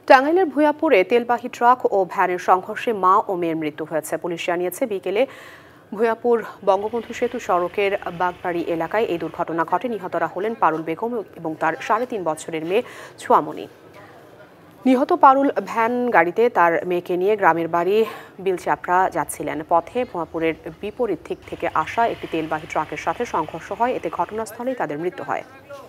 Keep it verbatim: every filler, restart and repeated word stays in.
টাঙ্গাইলের ভূয়াপুরে তেলবাহী ট্রাক ও ভ্যানের সংঘর্ষে মা ও মেয়ের মৃত্যু হয়েছে। পুলিশ জানিয়েছে, বিকেলে ভূয়াপুর বঙ্গবন্ধু সেতু সড়কের বাগবাড়ি এলাকায় এই দুর্ঘটনা ঘটে। নিহতরা হলেন পারুল বেগম এবং তার সাড়ে তিন বছরের মেয়ে ছোয়ামণি। নিহত পারুল ভ্যান গাড়িতে তার মেয়েকে নিয়ে গ্রামের বাড়ি বিলচাপড়া যাচ্ছিলেন। পথে ভূয়াপুরের বিপরীত দিক থেকে আসা একটি তেলবাহী ট্রাকের সাথে সংঘর্ষ হয়। এতে ঘটনাস্থলেই তাদের মৃত্যু হয়।